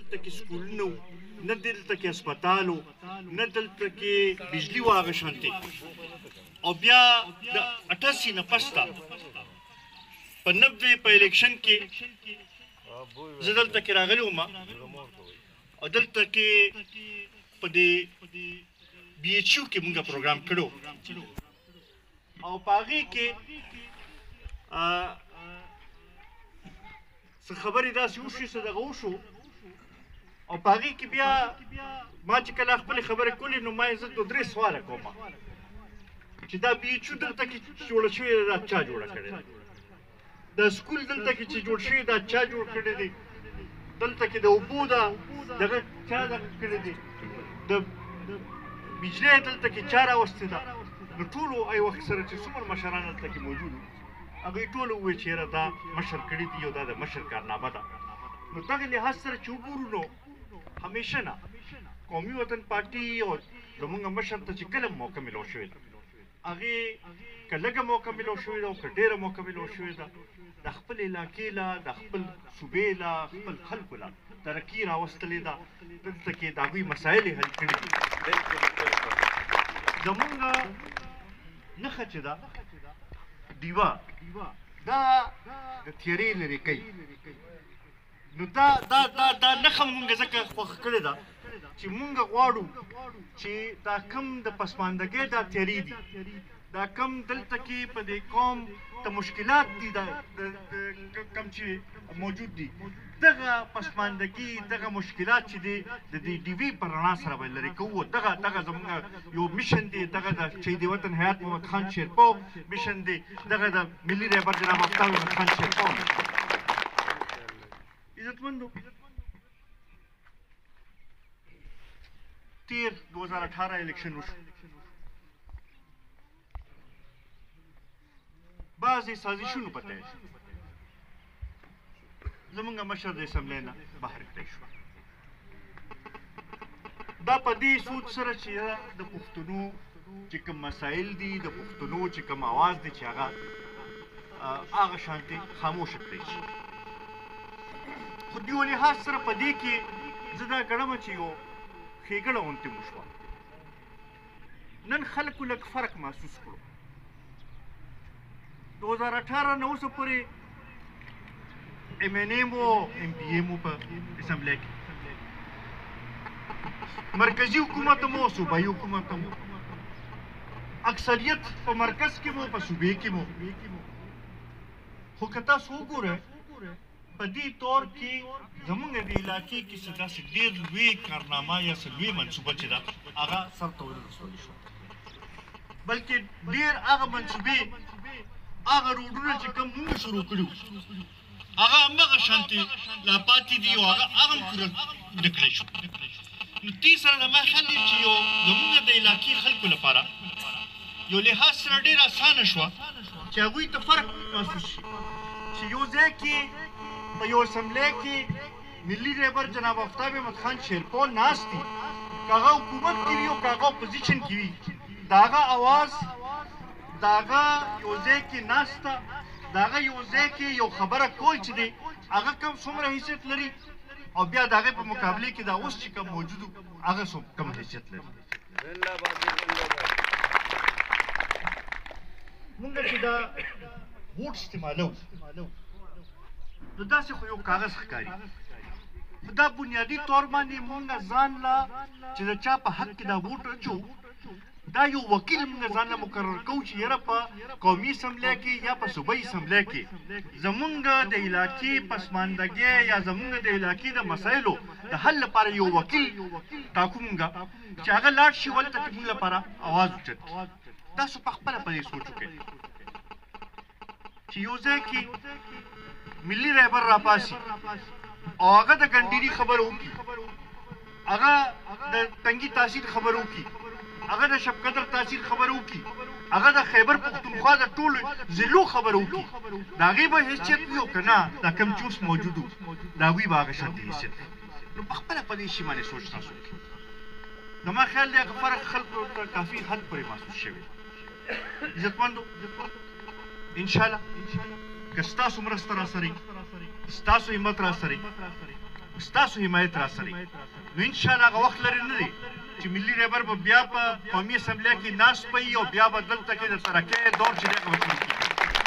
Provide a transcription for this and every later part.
دلته کې سکولونه وو، نه دلته کې هسپتال وو، نه دلته کې بجلي وه هغه شانتې. او بیا د 88 نه پس ته په 90 په الیکشن کې زه دلته کې راغلی وم او دلته کې په دې BHU کې مونږ پروګرام کړو او په هغې کې څه خبرې داسې وشوې څه دغه وشو او په هغې کې بیا ما چې کله خپلې خبرې کولې نو ما یې زه 2-3 سواله کوم چې دا BHU دلته کې جوړه شوې ده دا چا جوړه کړې ده؟ دا سکول دلته کې چې جوړ شوی دا چا جوړ کړی دی؟ دلته کې د اوبو دغه چا دغه کړی دی؟ د بجلۍ دلته کې چا راوستې ده؟ نو ټولو ای وخت سره چې څومره مشران دلته کې موجود وو هغوی ټولو وویل چې یاره دا مشر کړي دي او دا د مشر کارنامه ده. نو دغه لحاظ سره چې وګورو نو همیشه نه قومي وطن پارټي او زموږ مشر ته چې کله موقع میلاو شوې ده هغې که لږه موقع میلاو شوې ده او که ډېره موقع میلاو شوې ده د خپل علاقې له د خپل صوبې له خپل خلکو له ترقي راوستلې ده. دلته کې د هغوی مسایل یې حل کړي دي. زمونږ نښه چې ده ډیوه دا د تیارې لرې کوي. نو دا نښه مونږ ځکه خوښه کړې ده چې مونږ غواړو چې دا کم د پسماندګۍ دا تیارې دي دا کم دلته کې په دې قوم ته مشکلات دي کم چې موجود دي دغه پسماندګي دغه مشکلات چې دي د دې ډیوي په رڼا سره به لرې کوو. دغه زموږ یو میشن دی. دغه د شهید وطن حیات محمد خان شیرپو میشن دی. دغه د ملي رهبر جناب آفتاب احمد خان شیرپو. عزتمندو تیر 2018 الیکشن وشو. بعضې سازشونو په تیل شو. زمونږ مشر د اسمبلی نه بهر کړی شو. دا په دې سوچ سره چې د پښتنو چې کوم مسایل دي د پښتنو چې کوم اواز دی چې هغه شانتې خاموشه کړی شي. خو د یو لحاظ سره په دې کې زه دا ګڼم چې یو ښېګړه غوندې وشوه. نن خلکو لږ فرق محسوس کړو. 2018 نه اوسه پورې MNA مو MPA مو په اسمبلی کې مرکزي حکومت مو صوبایي حکومت مو اکثریت په مرکز کې مو په صوبې کې مو. خو که تاسو وګورئ په دې طور کې زموږ د علاقې کې څه داسې ډېر لوی کارنامه یا څه لوی منصوبه چې ده هغه سرته ورسولی شوه. بلکې ډېر هغه منصوبې هغه روډونه چې کوم موږ شروع کړي وو هغه همغه شانتې لا پاتې دي او هغه هم پوره نه کړی شو. نو دې سره زما خیال دی چې یو زموږ د علاقې خلکو لپاره یو لحاظ سره ډېره اسانه شوه چې هغوی ته فرق محسوس شي چې یو ځای کې په یو اسمبلی کې ملي رهبر جناب آفتاب احمد خان شیرپو ناست دي. که هغه حکومت کې وي او که هغه اپوزیشن کې وي د هغه اواز د هغه یو ځای کې ناسته د هغه یو ځای کې یو خبره کول چې دی هغه کم څومره حیثیت لري او بیا د هغې په مقابلې کې دا اوس چې کوم موجود و هغه کم حیثیت لري. مونږ چې دا ووټ استعمالوو نو داسې خو یو کاغذ ښکاري. په دا بنیادي طور باندې مونږ ځان له چې د چا په حق کې دا ووټ اچو دا یو وکیل مونږ ځان له مقرر کوو چې یاره په قومي اسمبلی کې یا په صوبایي اسمبلی کې زمونږ د علاقې پسماندګۍ یا زمونږ د علاقې د مسایلو د حل لپاره یو وکیل ټاکو مونږ چې هغه لاړ شي ولته چې مونږ لپاره اواز اوچت کړي. تاسو په خپله په دې سوچ وکړئ چې یو ځای کې ملي رهبر راپاسي او هغه د ګنډېري خبره وکړي هغه د تنګي تاثیر خبره وکړي هغه د شب قدر تاثیر خبره وکړي هغه د خیبر پښتونخوا د ټولو ضلعو خبره وکړي د هغې به حیثیت وي او که نه دا کوم چې اوس موجود وو د هغوی به هغه شانتې حیثیت وي. نو په خپله په دې شي باندې سوچ تاسو وکړئ. زما خیال دی هغه فرق خلکو ته کافي حد پورې محسوس شوی. عزتمندو انشاءالله که ستاسو مرسته راسره وي ستاسو همت راسره وي ستاسو حمایت را سره نو ان شاء الله هغه وخت لري نه دی چې ملي رهبر به بیا په قومي اسمبلی کې ناست وي او بیا به دلته کې د ترقۍ دور چې دی هغه به شروع کېږي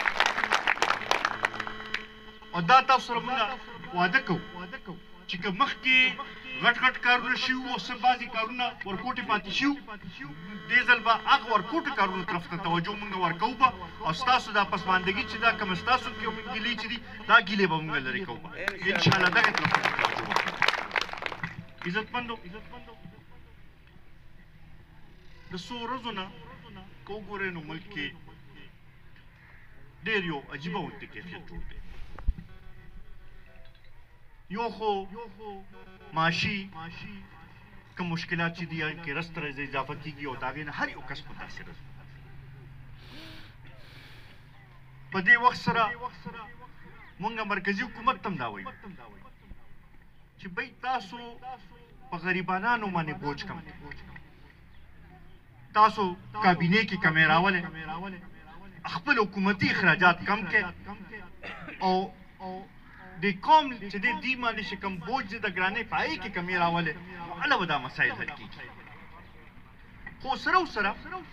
او دا تاسو سره موږ واده کوو چې که مخکې غټ غټ کارونه شي وو څه بعضې کارونه ورکوټې پاتې شي دې ځل به هغه ورکوټو کارونو طرف ته توجه موږ ورکوو به او ستاسو دا پسماندګي چې دا کومه ستاسو ګیلې چې دي دا ګیلې به موږ لرې کوو به انشاءالله دغې طرف ته توجه وکړو عزتمندو د څو ورځو نه که وګورئ نو ملک کې ډېر یو عجیبه غوندې کیفیت جوړ دی یو خو معاشي کوم مشکلات چې دي هغې کې رس تر اضافه کېږي او د هغې نه هر یو کس متاثره دی په دې وخت سره مونږ مرکزي حکومت ته هم دا وایو چې بی تاسو په غریبانانو باندې بوج کم دی تاسو کابینې کې کمی راولئ خپل حکومتي اخراجات کم کړئ او د قوم چې دې باندې چې کوم بوج دی د ګرانۍ په هغې کې کمی راولئ نو هله به دا مسایل حل کېږي خو سره و سره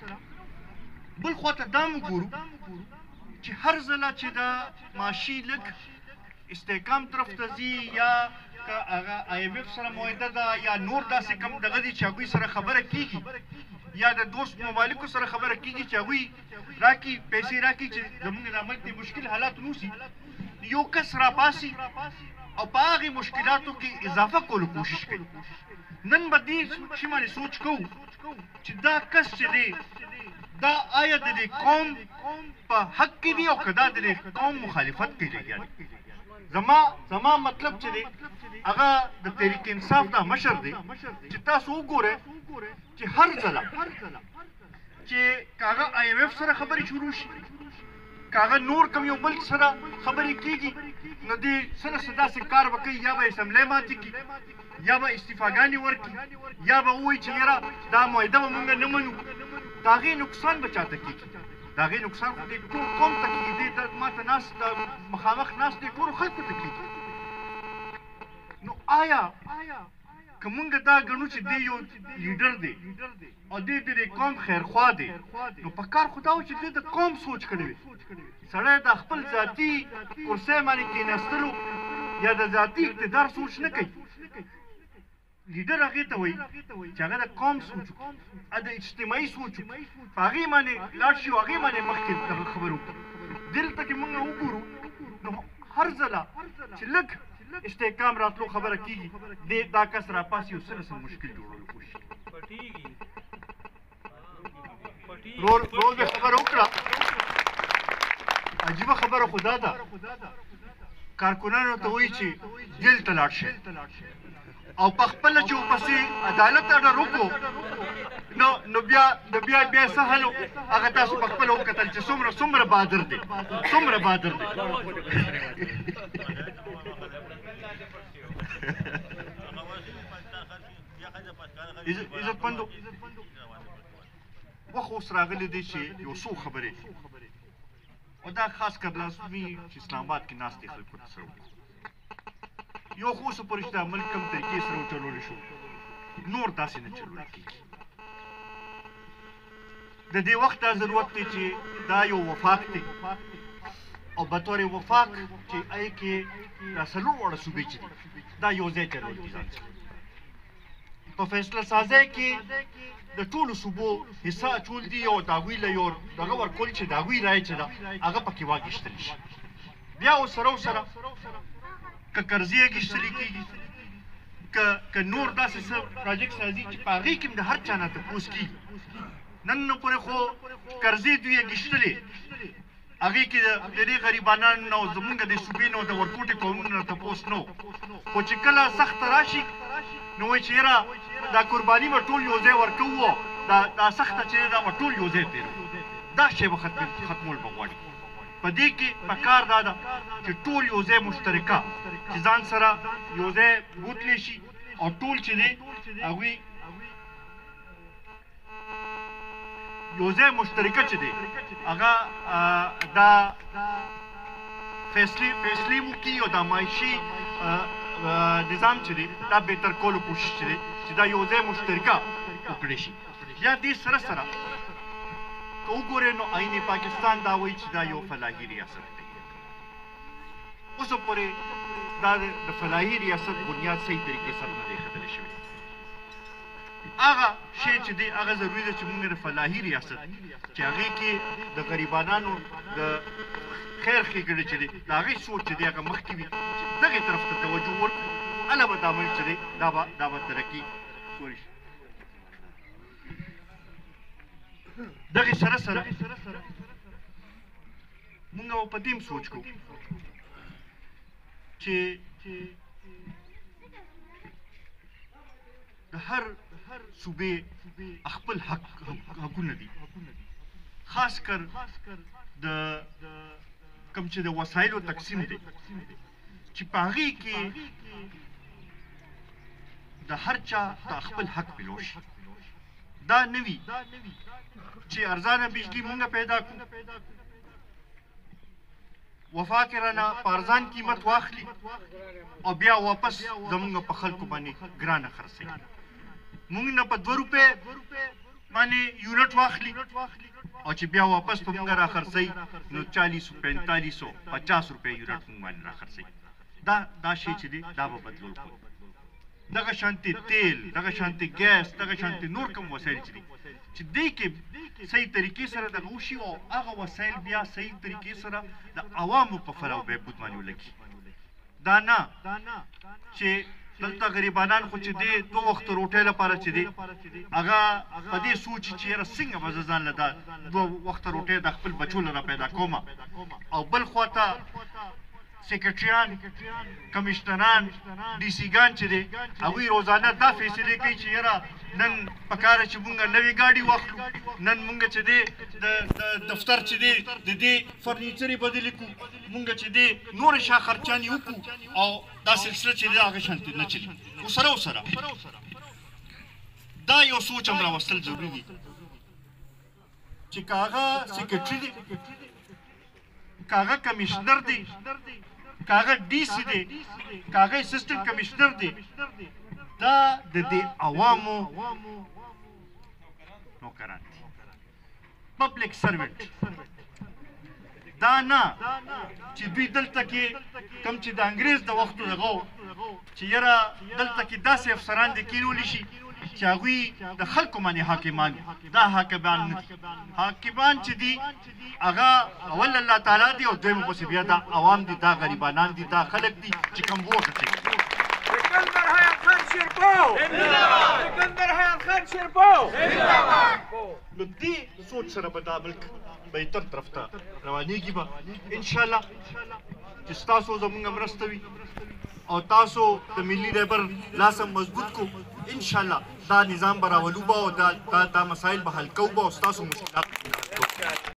بل خوا ته دا هم وګورو چې هر ځله چې دا معاشي لږ استحکام طرف ته ځي یا که هغه IMF سره معاهده ده یا نور داسې کم دغه دي چې هغوی سره خبره کېږي یا د دوست ممالکو سره خبره کېږي چې هغوی راکړي پیسې راکړي چې زموږ د عمل کې مشکل حالات نوسي یو کس راپاسي او په هغې مشکلاتو کې اضافه کولو کوشش کوي نن به دې شي باندې سوچ کوو چې دا کس چې دی دا آیا د دې قوم په حق کې دی او که دا د دې قوم مخالفت کوي لګیا دی زما مطلب چې دی هغه د تحریک انصاف دا مشر دی چې تاسو وګورئ چې هر ځله چې که هغه IMF سره خبرې شروع شي که هغه نور کوم یو بل سره خبرې کېږي نو دې څه نه څه داسې کار به کوي یا به اسمبلی ماتې کړي یا به استعفاګانې ورکړي یا به ووایي چې یاره دا معاهده به مونږ نه منو د هغې نقصان به چاته کېږي د هغې نقصان خو دې ټول قوم ته کېږي دې ما ته ناست مخامخ ناست دې ټولو خلکو ته کېږي نو آیا که مونږ دا ګڼو چې دی یو لیډر دی او دی د قوم خیرخوا دی نو په کار خو دا و چې دی د قوم سوچ کړی وي سړی د خپل ذاتي کرسۍ باندې کېناستلو یا د ذاتي اقتدار سوچ نه کوي لیډر هغې ته وایي چې هغه د قوم سوچ وکړي د اجتماعي سوچ وکړي په هغې باندې لاړ شي او هغې باندې مخکې دغه خبرې وکړي دلته کې مونږ وګورو نو هر ځله چې لږ استحکام راتلو خبره کېږي دا کس راپاسي او څه نه څه مشکل جوړولو کوشش کوي رول مې خبره وکړه عجیبه خبره خو دا ده کارکنانو ته وایي چې جیل ته لاړ شئ او په خپله چې ورپسې عدالت اډر وکړو نو بیا څه حل هغه تاسو په خپله وکتل چې څومره بادر دی څومره بادر دی عزتمندو وخت اوس راغلی دی چې یو څو خبرې او دا خاص کر لازمي چې اسلام آباد کې ناستې خلکو ته سره وکړو یو خو اوسه پورې چې دا ملک کوم طریقې سره وچلولی شو نور داسې نه چلولی کېږي د دې وخت دا ضرورت دی چې دا یو وفاق دی او بطور وفاق چې هغې کې دا څلور واړه صوبې چې دي دا یو ځای چلول دي ځان سره په فیصله سازۍ کې د ټولو صوبو حصه اچول دي او د هغوی له یو دغه ورکول چې د هغوی رایه چې ده هغه پکې واخیستلی شي بیا ورسره که قرضې اخیستلی کېږي که نور داسې څه پراجکټ راځي چې په هغې کې هم د هر چا نه تپوس کېږي نن پورې خو قرضې دوی اخیستلې هغې کې د دې غریبانانو نه او زمونږ د صوبې نه او د ورکوټې قومونو نه تپوس نه خو چې کله سخته راشي نو وایي چې یاره دا قرباني به ټول یو ځای ورکوو دا سخته چې دا به ټول یو ځای تېروو دا شی به ختمول به غواړي په دې کې پکار دا ده چې ټول یو ځای مشترکه چې ځان سره یو ځای بوتلی شي او ټول چې دی هغوی یو ځای مشترکه چې دی هغه دا فیصلې وکړي او دا معاشي نظام چې دی دا بهتر کولو کوشش چې دی چې دا یو ځای مشترکه وکړی شي. بیا دې سره سره که وګورئ نو آئین پاکستان دا وایي چې دا یو فلاحي ریاست دی. اوسه پورې دا د فلاحي ریاست بنیاد صحیح طریقې سره نه دی ایښودلی شوی. هغه شی چې دی هغه ضروري ده چې موږ د فلاحي ریاست چې هغې کې د غریبانانو د خیر ښېګڼې چې دی د هغې سوچ چې دی هغه مخکې وي چې دغې طرف ته توجه ورکړو. هله به دا ملک چې دی دا به ترقي کولی شي. دغې سره سره موږ به په دې هم سوچ کوو چې د هر صوبې خپل حقونه دي، خاص کر د کوم چې د وسایلو تقسیم دی چې په هغې کې د هر چا د خپل حق پیلو شي. دا نه وي چې ارزانه بجلی مونږ پیدا کړو، وفا کې رانه په ارزان قیمت واخلي او بیا واپس زمونږ په خلکو باندې ګرانه خرڅوي. مونږ نه په 2 روپۍ باندې یونټ واخلي او چې بیا واپس په مونږ را خرڅوي نو 40 45 50 روپۍ یونټ مونږ باندې را خرڅوي. دا شی چې دی دا به بدلول کوو. دغه شانتې تیل، دغه شانتې ګیس، دغه شانتې نور کوم وسایل چې دي چې دې کې صحیح طریقې سره دغه وشي او هغه وسایل بیا صحیح طریقې سره د عوامو په فلاح و بهبود باندې ولګي. دا نه چې دلته غریبانان خو چې دی 2 وخته روټۍ لپاره چې دی هغه په دې سوچي چې یاره څنګه به زه ځان له دا 2 وخته روټۍ د خپل بچو لره پیدا کومه، او بل خواته سیکرټریان، کمیشنران، ډي سي ګان چې دی هغوی روزانه دا فیصلې کوي چې یاره نن پکاره چې مونږ نوې ګاډي واخلو، نن مونږ چې دی د دفتر چې دی د دې فرنیچر یې بدلې کړو، مونږ چې دی نورې شا خرچانې وکړو او دا سلسله چې دی هغه شانتې نه چلي. خو سره دا یو سوچ هم راوستل ضروري دي چې که هغه سیکرټري دی، که هغه کمیشنر دی، که هغه ډي سي دی، که هغه اسسټنټ کمیشنر دی، دا د دې عوامو نوکران دي، پبلک سروینټ. دا نه چې دوی دلته کې کوم چې د انګریز د وختو دغه چې یاره دلته کې داسې افسران دي کینولی شي چې هغوی د خلکو باندې حاکمان دي. دا حاکمان نه دي. حاکمان چې دي هغه اول الله تعالی دی او دویم پسې بیا دا عوام دي، دا غریبانان دي، دا خلک دي چې کوم ووټ کوي. سکندر حیات خان شیرپاو زنده‌باد. سکندر حیات خان شیرپاو زنده‌باد. نو دې سوچ سره به دا ملک بهتر طرف ته روانېږي به انشاءالله چې ستاسو زموږ مرسته وي او تاسو د ملي رهبر لاس هم مضبوط کو. انشاءالله دا نظام به راولو به او دا مسایل به حل کوو به او ستاسو مشکلات